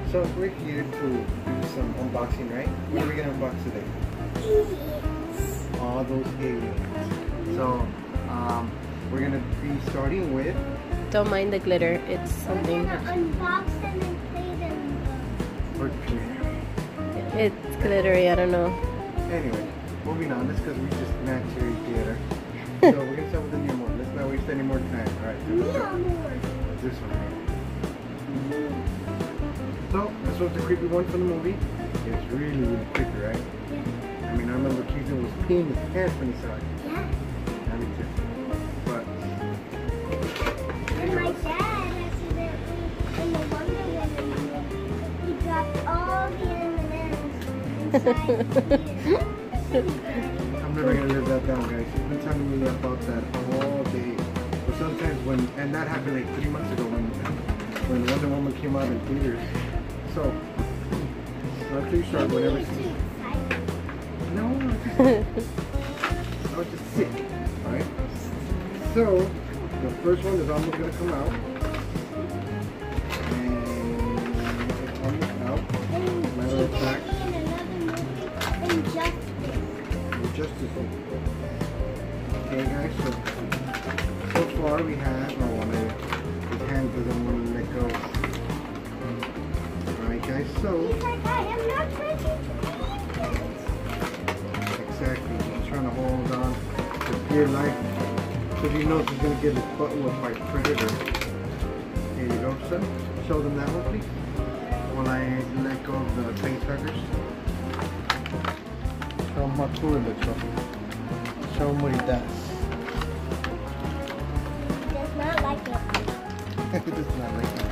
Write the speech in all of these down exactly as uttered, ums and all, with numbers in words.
So we're here to do some unboxing, right? What are we gonna unbox today? Aliens. All those aliens. So um, we're gonna be starting with. Don't mind the glitter. It's something. We're gonna unbox them and play them. Or It's glittery. I don't know. Anyway, moving on. This because we just naturally theater. So we're gonna start with the Neomorph. Let's not waste any more time. All right. Neomorph. This one. So this was the creepy one from the movie. It's really, really creepy, right? Yeah. I mean, I remember Keegan was peeing his pants when he saw it. Yeah. I mean, too. But And my dad accidentally, in the Wonder Woman movie, he dropped all the M and M's inside here. I'm never gonna live that down, guys. He's been telling me about that all day. But sometimes when, and that happened like three months ago when when Wonder Woman came out in theaters. So, not too short, whenever she... No, I was just, I was just sick, alright? So, the first one is almost gonna come out. And it's almost out. Matter of fact, Justice League. Okay guys, so so far we have, oh my, his hand doesn't want to let go. Alright guys, so He's like, I am not ready to eat exactly, he's trying to hold on to dear life because he knows he's going to get his butt whooped by Predator. Here you go, son. Show them that one please while I let go of the face huggers. Show him how cool it looks, bro. Show him what he does. He does not like it. He does not like it.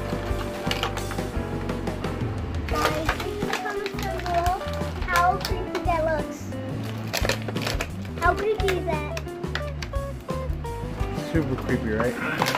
Guys, leave in the comments down below how creepy that looks. How creepy is that? Super creepy, right?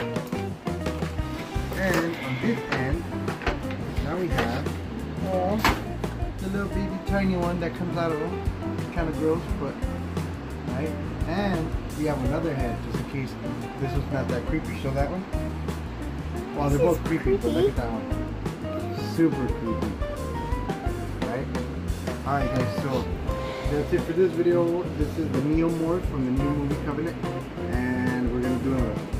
And on this end, now we have oh, the little baby tiny one that comes out of him. Kind of gross, but right. And we have another head just in case this was not that creepy. Show that one. Well, they're both creepy, but look at that one. Super creepy. Right? Alright guys, so that's it for this video. This is the Neomorph from the new movie Covenant. And we're going to do a